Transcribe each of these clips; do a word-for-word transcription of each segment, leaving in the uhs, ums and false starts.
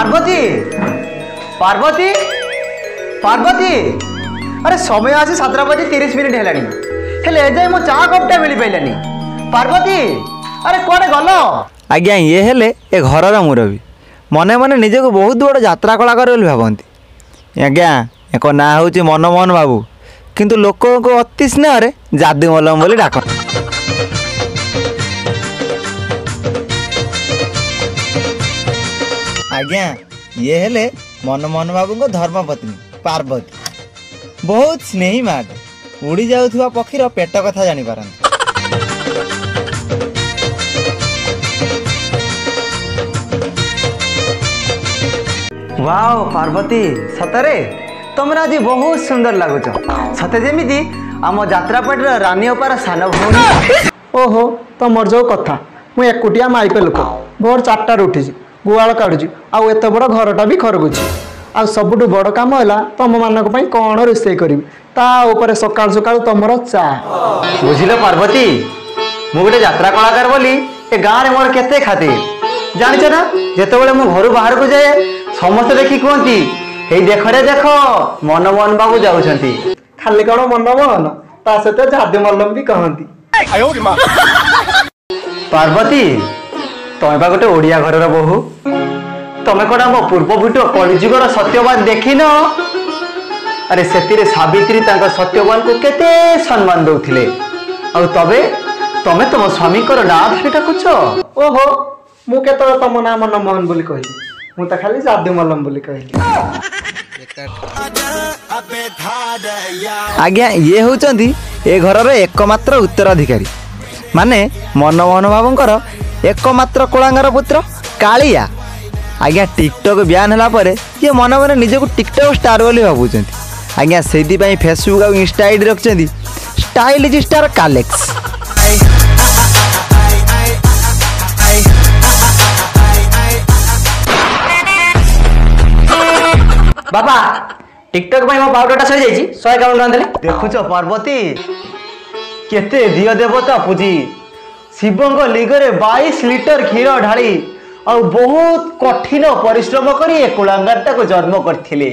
पार्वती पार्वती पार्वती अरे समय आज सातटा बजे तीस मिनिट है हेले एजाए मो चा कपटा मिल पाइलानी पार्वती अरे कौन गल आज्ञा ये हेले ए घरर मुरबी मने मने निजे को बहुत बड़ यात्रा कलाकार बोली भावती आज्ञा एक ना हूँ मनमोहन बाबू किंतु लोक को अति स्नेह जादू मलम बोली डाक आज्ञा ये हेले मनमोहन बाबू को धर्मपत्नी पार्वती बहुत स्नेही माटे उड़ी जाउथुवा पक्षीर पेट कथा जानी पारंती वाओ पार्वती सतरे तुम आज बहुत सुंदर लगुच सते जमी आम जात्रापाटर रानी अपार सान भौणी ओहो तुमर जो कथा मुझे एकुटिया माइपे लोक भोर चार्टार उठी गुआल काढ़ुची आउ एत बड़ घरटा भी खरगुची आ सबुठ बड़ कम है तुम मानक कौन रोषे करी ता उपरे सकाल सकाल तुमर चा बुझिल पार्वती मु गोटे यात्रा कलाकार बोली ए गाँव में मोर केते खातिर जानिच ना जिते मु घर बाहर को जाए समस्त देखी कहती हे देख रे देख मनमोहन बाबू जाऊँगी खाली कौन मनमोहन ता सहित जादू मल्लम भी कहती पार्वती तुम्हें बा गोटे ओडिया घर बोहू तुम्हें कौन मो पूर्वभूत कलिजुगर सत्यवान देख न अरे से सावित्री सत्यवान को केते सम्मान दौले तबे तमें तुम स्वामी ना धरी डाकुच ओहो मुझे तुम ना मनमोहन बोली कहली मु तो खाली जादू मलम बोली कहली आज्ञा ये होचंदी ए घरर एकमात्र उत्तराधिकारी माने मनमोहन बाबूंकर एकमात्र कोलांगर पुत्र कालिया आज्ञा टिकटॉक ब्यान होला परे ये मन मन निज को टिकटॉक स्टार बोली भावुचंती आज्ञा सेदी पई फेसबुक और इंस्टा आईडी रखचंदी स्टाइलिश स्टार कालेक्स बाबा टिकटॉक में मो पाउडरटा सही जाइए सौ एकावन टका देले देखुच पार्वती केते दिय देवता पूजी शिवंग लिगरे बाईस लिटर क्षीर ढाली और बहुत कठिन परिश्रम करी ए कुलांगारटा को जन्म करथिले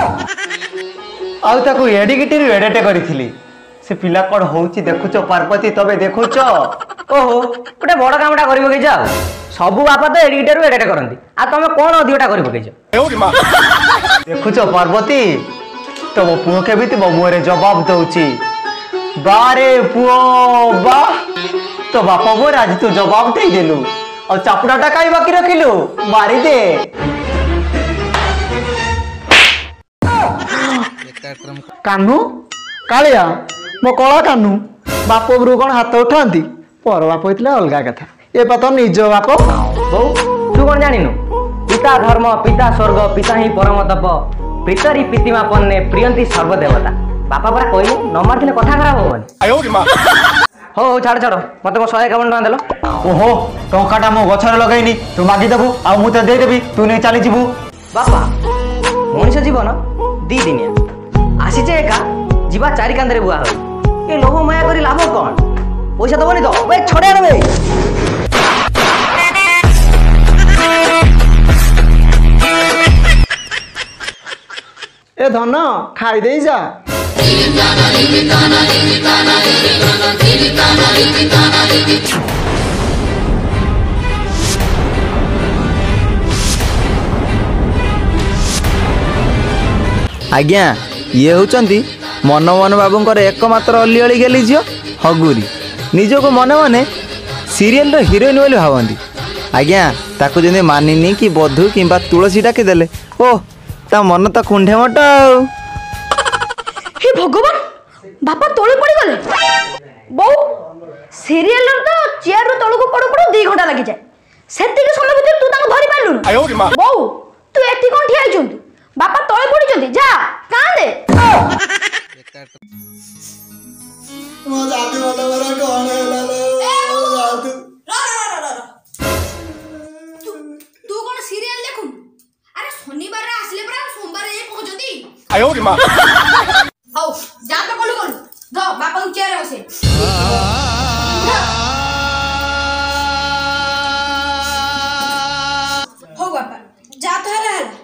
आउ ताको एडिगिटी रे एडेटे करथिले से पिला कोन होउची देखुच पार्वती तबे देखुच ओहो गोटे बड़ कामटा करिवो के जाओ सबु बापा तो एडिगिटी रे एडेटे करंती आ तमे कोन अधिकटा करिवो के जाओ देखुच पार्वती तम पुओ के भी तुम मुहरे जवाब दउची बारे पुओ बा तो बापा मोर आज तू जवाब दे देलु और चापुड़ाटा कहीं बाकी रखिलु मारी दे कान्हू कालिया मो कला कान्हू बाप गुरु कौन हाथ उठाती पर बाप होता अलग कथा ए पता निज बाप बो तू कौन जानिनु पिता धर्म पिता स्वर्ग पिता ही परम तप पितरी पितिमा पन्ने प्रियंती सर्वदेवता बापा परा कहले न मारथिले कथा खराब होबनी हो हो छाड़ छाड़ मत मो सौ एकावन टका देलो ओहो टंकाटा मो गछरे लगैनी तू मागी देबू आ मु ते दे देबी तू नै चली जीवू बापा मनुष्य जीवन दी दिनिया आसी जे एका जीवा चारि कांदरे बुआ हो ए लोभ माया करी लाभ कोन पैसा दबनी तो बे छोड़े रे ए धन खाई दे जा आज्ञा ये होचंदी मनमोहन बाबूंकर एकमात्र अली अली गेली झियो हगुरी निज को मने मने सीरियल रो हीरोइन बोली भावंती आज्ञा ताको जने मानिनी कि बधु किंबा तुलसी डाके देले ओ ता मन तो कुंढे मट हे भगवान बापा तोले पड़ी गले बो सीरियल तो चेयर रो तळको पड़ो पड़ो दो घंटा लागि जाय सेति के समय भीतर तू ताको धरि पालु बो तू एति कोन ठिया आइछंती बापा तळे पड़ी चंती जा कांदे मो जादू वाला वाला कौन है लालो जादू तू तू कोन सीरियल देखु अरे शनिवार रे आसले परा सोमवार ए पहुंचती आयो रे मां हौ जा तो कोलु कोन दो बापा को चेयर बसे हो बापा जा तो हला हला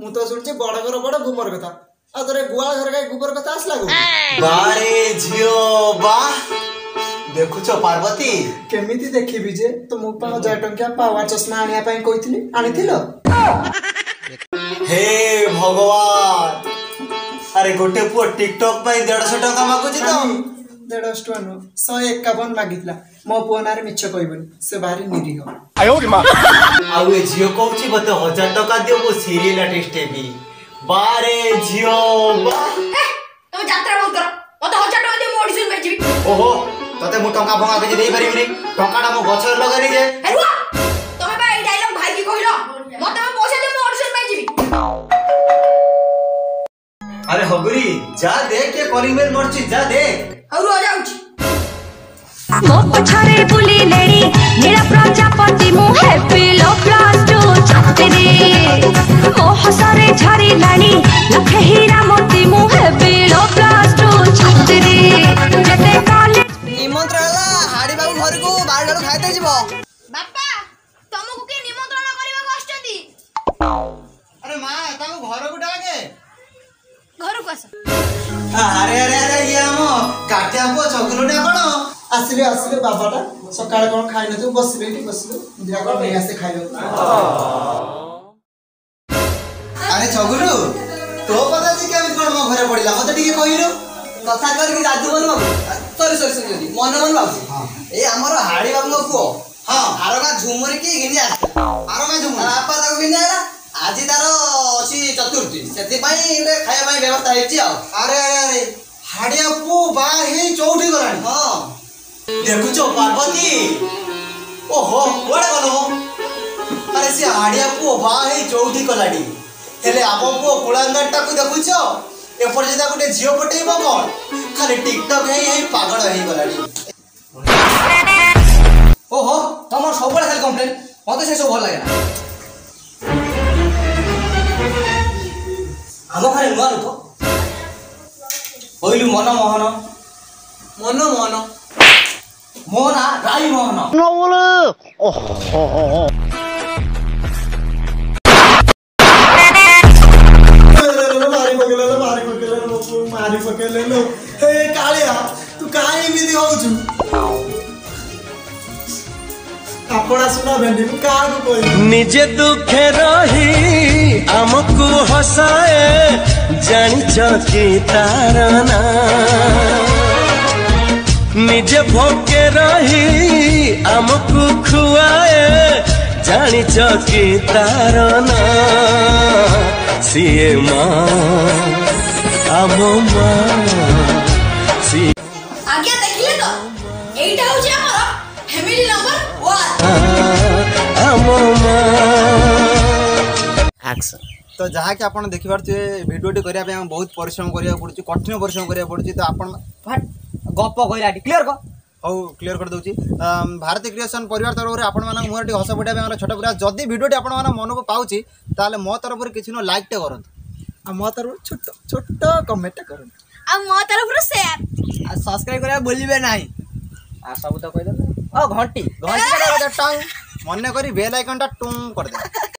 ମୁଁ ତ ଶୁଣିଛି ବଡ ଘର ବଡ ଗୋବର କଥା ଆଉ ତୋର ଗୁଆଳ ଘର କାଇଁ ଗୋବର କଥା ଆସିଲା ଗো ବାରେ ଝିଅ ବା ଦେଖୁଛ ପାର୍ବତୀ କେମିତି ଦେଖିବି ଯେ ତ ମୋ ପା ହଜାର ଟଙ୍କିଆ ପାୱାର ଚଷମା ଆଣିବା ପାଇଁ କହିଥିଲି ଆଣିଥିଲ हे भगवान अरे गोटे पुओ टिकटॉक पे डेढ़ सौ टका मागुची तो डेढ़ सौ टका नो सौ इक्यावन मागितला मो पुओ नारे मिछ कहबनी से बाहरी निरीह आयो रे मां आउ ए जियो कहूची बते हजार टका दियो वो सीरियल आर्टिस्ट हेबी बारे जियो बा ए तुम यात्रा बंद करो मते हजार टका दियो मो ऑडिशन में जीवी ओहो तते मु टका भंगा के देई परिबिनी टकाडा मो गछर लगारी जे ए रुआ तमे बा ए डायलॉग भाई की कहिलो मते मैं पैसा दे मो ऑडिशन में जीवी अरे हगुरी जा देख के कॉलिंग बेल मरची जा देख और आ जाउची मो पछारे बुली लेडी नीला प्रजापति मु हैप्पी लो प्लस टू छात्री मो हसरे झरी लानी लखे हीरा मोती मु हैप्पी लो प्लस टू छात्री जते कॉलेज निमंत्रण ला हाडी बाबू घर को बारडा खाइते जीवो बापा तुमको के निमंत्रण करबा आछंती अरे मां ताको घर को डाके घर को आस अरे अरे अरे ये हम काटिया पो चगुलटा कोन आसिले आसिले बाबाटा सकाळे कोन खाइ नथु बसिले टी बसिले दिरा को नै आसे खाइलो अरे चगुलु तो पता जी केमित कोन मो घरे पडिला मते ठीक कहिलो कथा करके जादू बन बाबू सॉरी सॉरी सॉरी मन मन बाबू ए हमर हाडी बाबू को पुओ हां आरोगा झुमर की घिनी आस आरोगा झुमर आपा ताको बिना आला आज तारो अछि चतुर्थी सेति पई रे खाया पई व्यवस्था हेची आ अरे अरे अरे हाडिया पो बा हे चौठी गलानी हां देखुचो पार्वती ओहो कोडे गलो अरे से हाडिया पो बा हे चौठी गलानी हेले आपो पो कुळांगटा को देखुचो ए पर जेदा गुटे जियो पटेइबो कोन खाली टिकटॉक हे हे पागल हे गलानी ओहो हमर सबले खाली कंप्लेन मते से सब भल लागे ना हम घरे नुआ लोक ओइलु मन मोहन मन मन मोना राई मोहन न बोले ओहो मारी पकेले मारी पकेले मारी पकेले लो हे कालिया तू काई एमिति होउछु आपना सुना भेंडी तू का को कोई निजे दुखे रही आमको हसाए जानिच कि तार ना निजे भोके रही आमको खुआए जानिच कि तार ना सीए माँ आम माँ सी आगे देखिले तो एटा हो जे हमर फैमिली नंबर वन आम माँ एक्शन तो जहाँ कि आपन देखि पारथि वीडियोटी करिया पे हम बहुत परिश्रम करिया पड़ुची कठिन परिश्रम करिया पड़ुची तो आपन गप कइराटी क्लियर को हौ क्लियर कर दउची भारती क्रिएशन परिवार तरफ रे आपन मानक मोर हस पड़िया पे छोट पुरा जदि वीडियोटी आपन मानक मन को पाउची ताले मो तरफ रे किछि न लाइक टे करंत आ मो तरफ छोट छोट कमेंट करन आ मो तरफ रो शेयर आ सब्सक्राइब करिया बोलिबे नाही आ सब तो कहि दे ओ घंटी घंटी का टंग मन करी बेल आइकन टा टुंग कर दे।